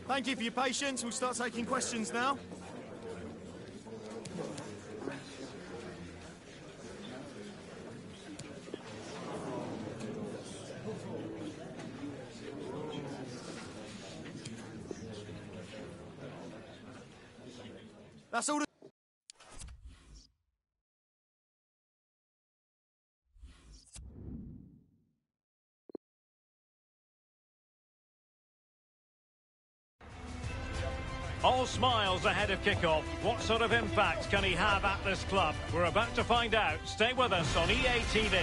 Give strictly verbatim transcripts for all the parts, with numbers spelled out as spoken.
Thank you for your patience. We'll start taking questions now. That's all. All smiles ahead of kickoff. What sort of impact can he have at this club? We're about to find out. Stay with us on E A T V.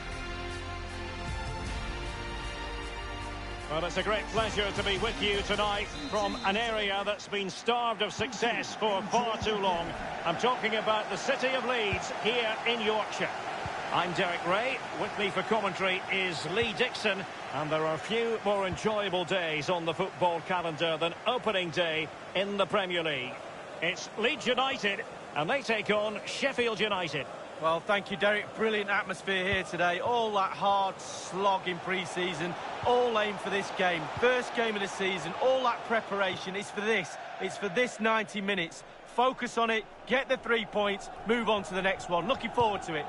Well, it's a great pleasure to be with you tonight from an area that's been starved of success for far too long. I'm talking about the city of Leeds here in Yorkshire. I'm Derek Ray. With me for commentary is Lee Dixon. And there are few more enjoyable days on the football calendar than opening day in the Premier League. It's Leeds United, and they take on Sheffield United. Well, thank you, Derek. Brilliant atmosphere here today. All that hard slog in pre-season, all aimed for this game. First game of the season, all that preparation is for this. It's for this ninety minutes. Focus on it, get the three points, move on to the next one. Looking forward to it.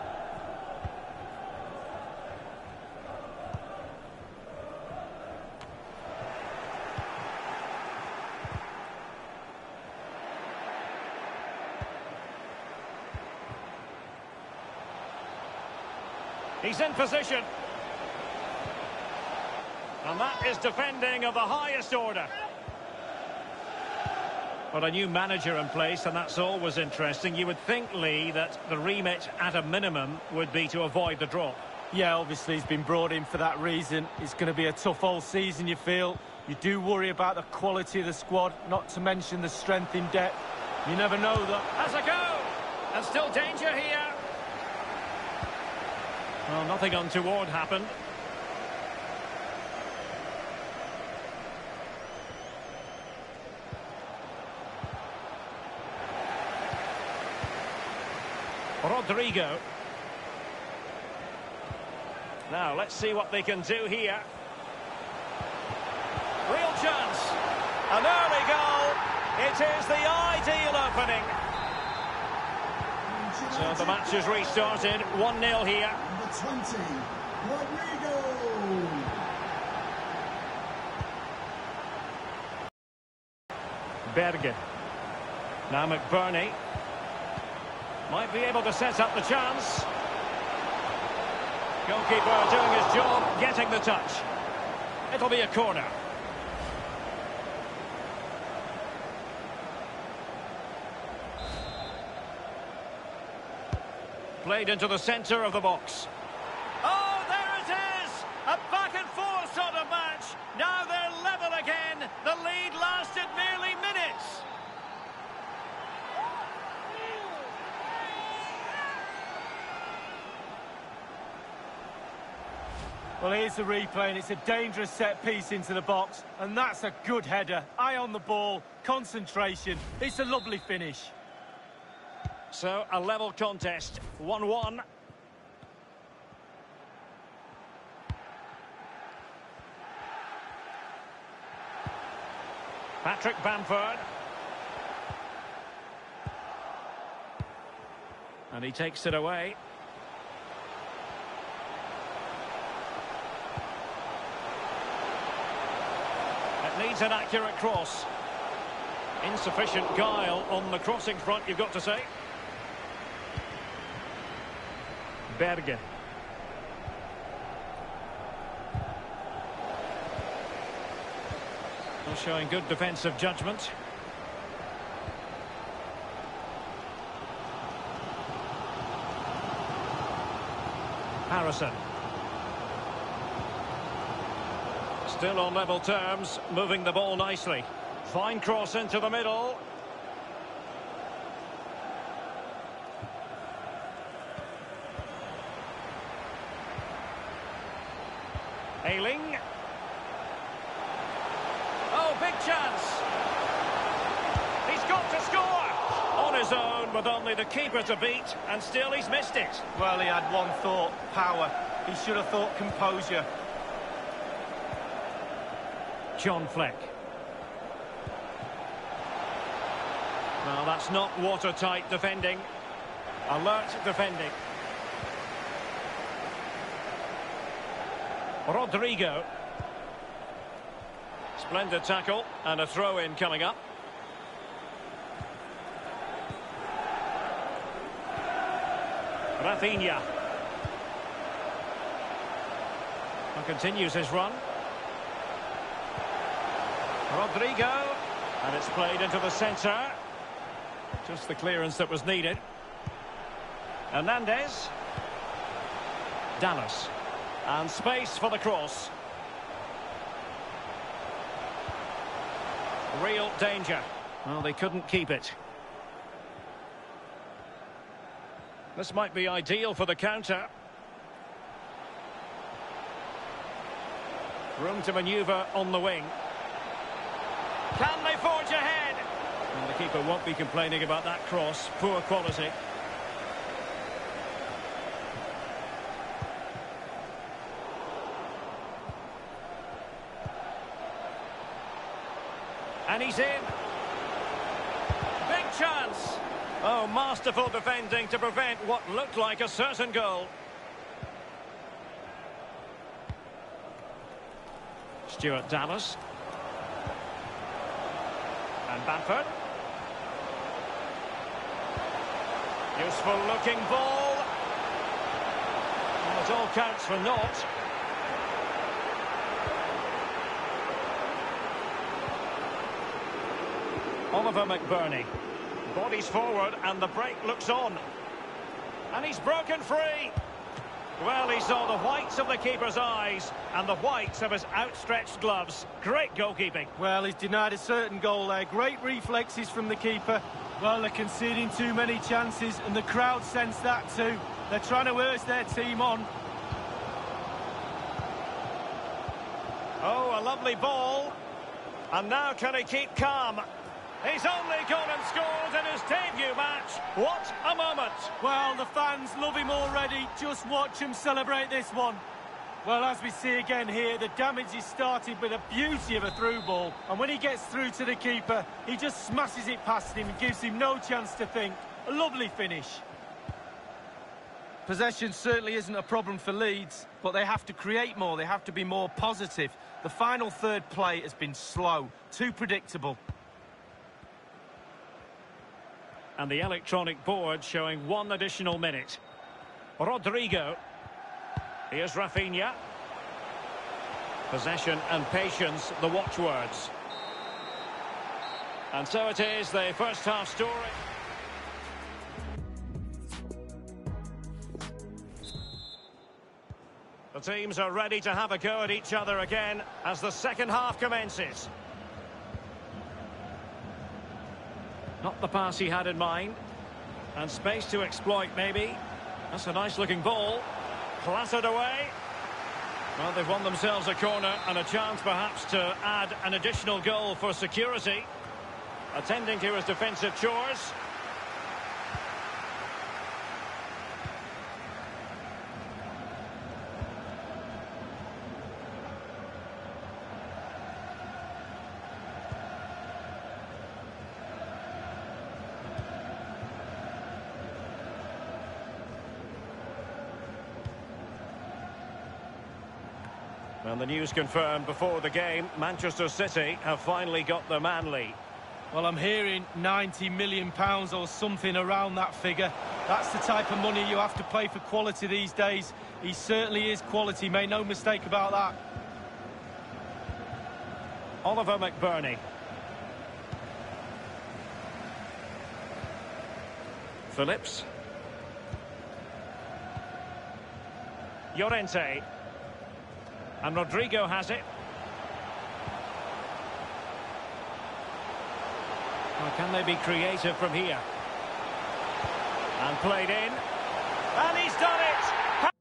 He's in position. And that is defending of the highest order. Well, a new manager in place, and that's always interesting. You would think, Lee, that the remit at a minimum would be to avoid the drop. Yeah, obviously he's been brought in for that reason. It's going to be a tough all season, you feel. You do worry about the quality of the squad, not to mention the strength in depth. You never know that. Has a go! And still danger here. Well, nothing untoward happened. Rodrigo. Now, let's see what they can do here. Real chance. An early goal. It is the ideal opening. So the match has restarted. one nil here. twenty, Rodrigo. Berge. Now McBurney. Might be able to set up the chance. Goalkeeper doing his job, getting the touch. It'll be a corner. Played into the centre of the box. Oh, there it is! A back and forth sort of match. Now they're level again. The lead lasted merely minutes. Well, here's the replay, and it's a dangerous set piece into the box. And that's a good header. Eye on the ball, concentration. It's a lovely finish. So, a level contest, one one. Patrick Bamford. And he takes it away. It needs an accurate cross. Insufficient guile on the crossing front, you've got to say. Berge. Well, showing good defensive judgment. Harrison. Still on level terms, moving the ball nicely. Fine cross into the middle. Ayling. Oh, big chance. He's got to score. On his own with only the keeper to beat, and still he's missed it. Well, he had one thought, power. He should have thought composure. John Fleck. Well, that's not watertight defending. Alert defending. Rodrigo. Splendid tackle and a throw-in coming up. Rafinha. And continues his run. Rodrigo. And it's played into the centre. Just the clearance that was needed. Hernandez. Dallas. And space for the cross. Real danger. Well, they couldn't keep it. This might be ideal for the counter. Room to manoeuvre on the wing. Can they forge ahead? Well, the keeper won't be complaining about that cross. Poor quality. And he's in. Big chance. Oh, masterful defending to prevent what looked like a certain goal. Stuart Dallas. And Bamford. Useful looking ball. Well, it all counts for naught. Oliver McBurney. Bodies forward and the break looks on. And he's broken free. Well, he saw the whites of the keeper's eyes and the whites of his outstretched gloves. Great goalkeeping. Well, he's denied a certain goal there. Great reflexes from the keeper. Well, they're conceding too many chances and the crowd sense that too. They're trying to urge their team on. Oh, a lovely ball. And now can he keep calm? He's only gone and scored in his debut match. What a moment. Well, the fans love him already. Just watch him celebrate this one. Well, as we see again here, the damage is started with a beauty of a through ball. And when he gets through to the keeper, he just smashes it past him and gives him no chance to think. A lovely finish. Possession certainly isn't a problem for Leeds, but they have to create more. They have to be more positive. The final third play has been slow, too predictable. And the electronic board showing one additional minute. Rodrigo. Here's Rafinha. Possession and patience, the watchwords. And so it is, the first half story. The teams are ready to have a go at each other again as the second half commences. Not the pass he had in mind. And space to exploit, maybe. That's a nice-looking ball. Clattered away. Well, they've won themselves a corner and a chance, perhaps, to add an additional goal for security. Attending to his defensive chores. And the news confirmed before the game, Manchester City have finally got the man lead. Well, I'm hearing ninety million pounds or something around that figure. That's the type of money you have to pay for quality these days. He certainly is quality, make no mistake about that. Oliver McBurney. Phillips. Llorente. And Rodrigo has it. Well, can they be creative from here? And played in. And he's done it!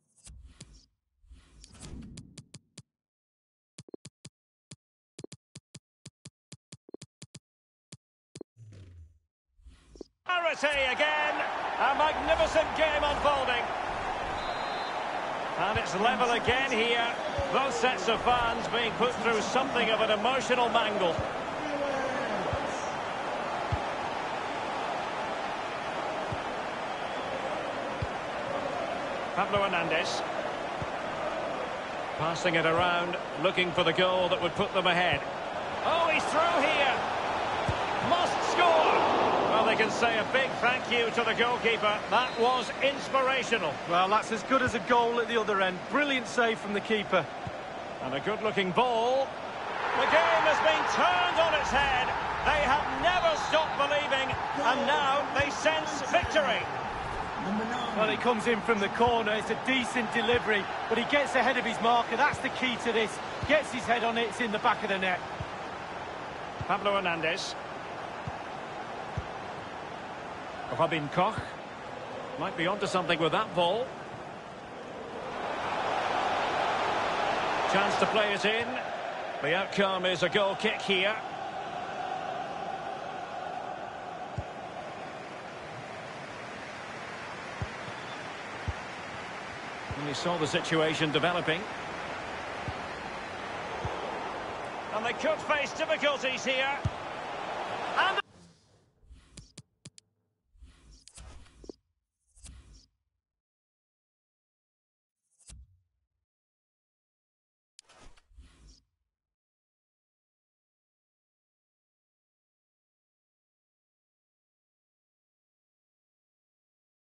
Arate again. A magnificent game unfolding. And it's level again here. Both sets of fans being put through something of an emotional mangle. Pablo Hernandez. Passing it around, looking for the goal that would put them ahead. Oh, he's through here. Must score. Well, they can say a big thank you to the goalkeeper. That was inspirational. Well, that's as good as a goal at the other end. Brilliant save from the keeper. And a good-looking ball. The game has been turned on its head. They have never stopped believing, and now they sense victory. Number nine. Well, it comes in from the corner. It's a decent delivery, but he gets ahead of his marker. That's the key to this. Gets his head on it. It's in the back of the net. Pablo Hernandez. Robin Koch. Might be onto something with that ball. Chance to play it in. The outcome is a goal kick here. And he saw the situation developing. And they could face difficulties here. And